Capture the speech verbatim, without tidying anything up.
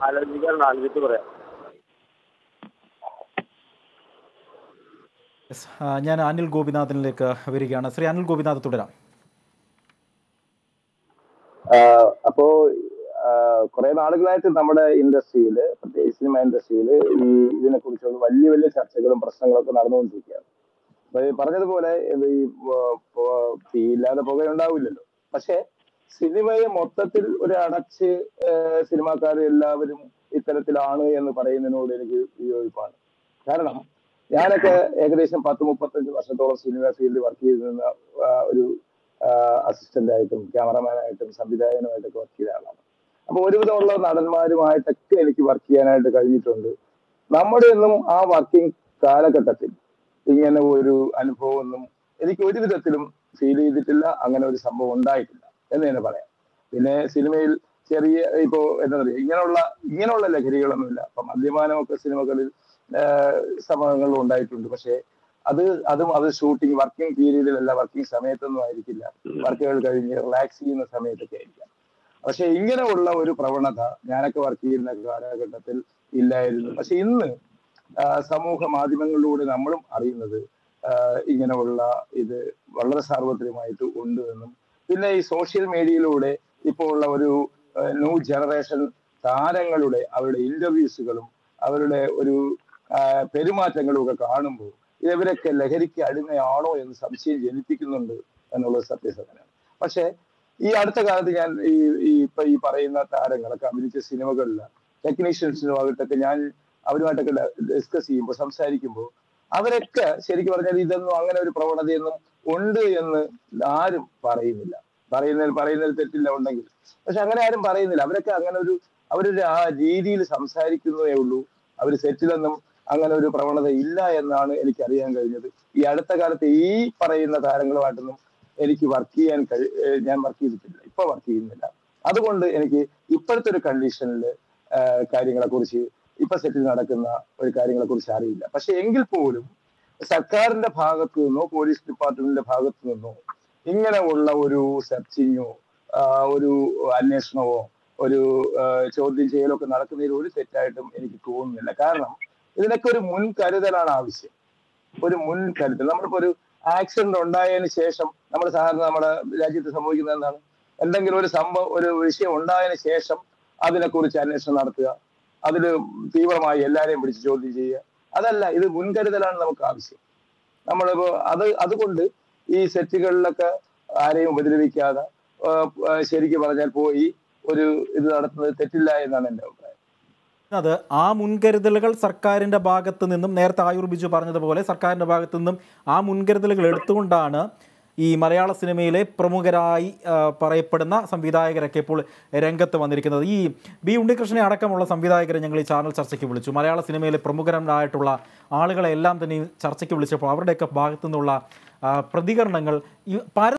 ആലോചിക്കാൻ ആലോചിച്ച് പറയാം. ഞാൻ അനിൽ ഗോപിനാഥനിലേക്ക് വരികയാണ്. ശ്രീ അനിൽ ഗോപിനാഥ്, തുടരാം. അപ്പോ കുറെ നാളുകളായിട്ട് നമ്മുടെ ഇൻഡസ്ട്രിയില്, പ്രത്യേകിച്ച് സിനിമ ഇൻഡസ്ട്രിയില് ഈ ഇതിനെ കുറിച്ചുള്ള വലിയ വലിയ ചർച്ചകളും പ്രശ്നങ്ങളും ഒക്കെ നടന്നുകൊണ്ടിരിക്കുകയാണ്. അപ്പൊ ഈ പറഞ്ഞതുപോലെ ഈ തീയില്ലാതെ പുകയുണ്ടാവില്ലല്ലോ. പക്ഷെ സിനിമയെ മൊത്തത്തിൽ ഒരു അടച്ച് സിനിമാക്കാർ എല്ലാവരും ഇത്തരത്തിലാണ് എന്ന് പറയുന്നതിനോട് എനിക്ക് വിയോജിപ്പാണ്. കാരണം ഞാനൊക്കെ ഏകദേശം പത്ത് മുപ്പത്തഞ്ച് വർഷത്തോളം സിനിമ ഫീൽഡിൽ വർക്ക് ചെയ്തിരുന്ന ഒരു അസിസ്റ്റന്റ് ആയിട്ടും ക്യാമറമാനായിട്ടും സംവിധായകനുമായിട്ടൊക്കെ വർക്ക് ചെയ്ത ആളാണ്. അപ്പൊ ഒരുവിധമുള്ള നടന്മാരുമായിട്ടൊക്കെ എനിക്ക് വർക്ക് ചെയ്യാനായിട്ട് കഴിഞ്ഞിട്ടുണ്ട്. നമ്മുടെ ഒന്നും ആ വർക്കിംഗ് കാലഘട്ടത്തിൽ ഇങ്ങനെ ഒരു അനുഭവം ഒന്നും എനിക്ക് ഒരു വിധത്തിലും ഫീൽ ചെയ്തിട്ടില്ല. അങ്ങനെ ഒരു സംഭവം ഉണ്ടായിട്ടില്ല എന്ന് തന്നെ പറയാം. പിന്നെ സിനിമയിൽ ചെറിയ ഇപ്പോ എന്താ പറയുക, ഇങ്ങനെയുള്ള ഇങ്ങനെയുള്ള ലഹരികളൊന്നുമില്ല. അപ്പൊ മദ്യപാനമൊക്കെ സിനിമകളിൽ സംഭവങ്ങളിൽ ഉണ്ടായിട്ടുണ്ട്. പക്ഷെ അത് അതും അത് ഷൂട്ടിംഗ് വർക്കിംഗ് പീരീഡിലല്ല, വർക്കിംഗ് സമയത്തൊന്നും ആയിരിക്കില്ല. വർക്കുകൾ കഴിഞ്ഞ് റിലാക്സ് ചെയ്യുന്ന സമയത്തൊക്കെ ആയിരിക്കാം. പക്ഷെ ഇങ്ങനെയുള്ള ഒരു പ്രവണത ഞാനൊക്കെ വർക്ക് ചെയ്യുന്ന കാലഘട്ടത്തിൽ ഇല്ലായിരുന്നു. പക്ഷെ ഇന്ന് സമൂഹ മാധ്യമങ്ങളിലൂടെ നമ്മളും അറിയുന്നത് ഇങ്ങനെയുള്ള ഇത് വളരെ സാർവത്രികമായിട്ട് ഉണ്ട് എന്നും, പിന്നെ ഈ സോഷ്യൽ മീഡിയയിലൂടെ ഇപ്പോൾ ഉള്ള ഒരു ന്യൂ ജനറേഷൻ താരങ്ങളുടെ അവരുടെ ഇന്റർവ്യൂസുകളും അവരുടെ ഒരു പെരുമാറ്റങ്ങളും ഒക്കെ കാണുമ്പോൾ ഇവരൊക്കെ ലഹരിക്ക് അടിമയാണോ എന്ന് സംശയം ജനിപ്പിക്കുന്നുണ്ട് എന്നുള്ളത് സത്യസന്ധമാണ്. പക്ഷെ ഈ അടുത്ത കാലത്ത് ഞാൻ ഈ ഇപ്പൊ ഈ പറയുന്ന താരങ്ങളൊക്കെ അഭിനയിച്ച സിനിമകളിൽ ടെക്നീഷ്യൻസിനുമായിട്ടൊക്കെ ഞാൻ അവരുമായിട്ടൊക്കെ ഡിസ്കസ് ചെയ്യുമ്പോൾ സംസാരിക്കുമ്പോൾ അവരൊക്കെ ശരിക്കും പറഞ്ഞാൽ ഇതൊന്നും അങ്ങനെ ഒരു പ്രവണതയൊന്നും ഉണ്ട് എന്ന് ആരും പറയുന്നില്ല. പറയുന്നതിൽ പറയുന്നതിൽ തെറ്റില്ല ഉണ്ടെങ്കിൽ, പക്ഷെ അങ്ങനെ ആരും പറയുന്നില്ല. അവരൊക്കെ അങ്ങനെ ഒരു അവരൊരു ആ രീതിയിൽ സംസാരിക്കുന്നതേ ഉള്ളൂ. അവർ സെറ്റിലൊന്നും അങ്ങനെ ഒരു പ്രവണത ഇല്ല എന്നാണ് എനിക്ക് അറിയാൻ കഴിഞ്ഞത്. ഈ അടുത്ത കാലത്ത് ഈ പറയുന്ന താരങ്ങളുമായിട്ടൊന്നും എനിക്ക് വർക്ക് ചെയ്യാൻ കഴി ഞാൻ വർക്ക് ചെയ്തിട്ടില്ല, ഇപ്പൊ വർക്ക് ചെയ്യുന്നില്ല. അതുകൊണ്ട് എനിക്ക് ഇപ്പോഴത്തെ ഒരു കണ്ടീഷനിൽ കാര്യങ്ങളെ കുറിച്ച് ഇപ്പൊ സെറ്റിൽ നടക്കുന്ന ഒരു കാര്യങ്ങളെ കുറിച്ച് അറിയില്ല. പക്ഷെ എങ്കിൽ പോലും സർക്കാരിന്റെ ഭാഗത്തു നിന്നോ പോലീസ് ഡിപ്പാർട്ട്മെന്റിന്റെ ഭാഗത്തു നിന്നോ ഇങ്ങനെ ഉള്ള ഒരു സെർച്ചിങ്ങോ ഒരു അന്വേഷണമോ ഒരു ചോദ്യം ചെയ്യലോ ഒക്കെ നടക്കുന്നതിൽ ഒരു തെറ്റായിട്ടും എനിക്ക് തോന്നുന്നില്ല. കാരണം ഇതിനൊക്കെ ഒരു മുൻകരുതലാണ് ആവശ്യം. ഒരു മുൻകരുതൽ. നമ്മളിപ്പോ ഒരു ആക്സിഡന്റ് ഉണ്ടായതിനു ശേഷം നമ്മൾ സാധാരണ നമ്മുടെ രാജ്യത്ത് സംഭവിക്കുന്നത് എന്താണ്? എന്തെങ്കിലും ഒരു സംഭവം ഒരു വിഷയം ഉണ്ടായതിനു ശേഷം അതിനെക്കുറിച്ച് അന്വേഷണം നടത്തുക, അതിൽ തീവ്രമായി എല്ലാവരെയും പിടിച്ച് ചോദ്യം ചെയ്യുക. അതല്ല, ഇത് മുൻകരുതലാണ് നമുക്ക് ആവശ്യം. നമ്മളിപ്പോ അത് അതുകൊണ്ട് ഈ സെറ്റുകളിലൊക്കെ ആരെയും ഉപദ്രവിക്കാതെ ശരിക്കും പറഞ്ഞാൽ പോയി ഒരു ഇത് നടത്തുന്നത് തെറ്റില്ല എന്നാണ് എൻ്റെ അഭിപ്രായം. അത് ആ മുൻകരുതലുകൾ സർക്കാരിൻ്റെ ഭാഗത്തു നിന്നും, നേരത്തെ ആയൂർ ബിജു പറഞ്ഞതുപോലെ സർക്കാരിൻ്റെ ഭാഗത്തു നിന്നും ആ മുൻകരുതലുകൾ എടുത്തുകൊണ്ടാണ് ഈ മലയാള സിനിമയിലെ പ്രമുഖരായി പറയപ്പെടുന്ന സംവിധായകരൊക്കെ ഇപ്പോൾ രംഗത്ത് വന്നിരിക്കുന്നത്. ഈ ബി ഉണ്ണികൃഷ്ണനെ അടക്കമുള്ള സംവിധായകരെ ഞങ്ങൾ ഈ ചാനൽ ചർച്ചയ്ക്ക് വിളിച്ചു. മലയാള സിനിമയിലെ പ്രമുഖരായിട്ടുള്ള ആളുകളെല്ലാം തന്നെ ചർച്ചയ്ക്ക് വിളിച്ചപ്പോൾ അവരുടെയൊക്കെ ഭാഗത്തു നിന്നുള്ള പ്രതികരണങ്ങൾ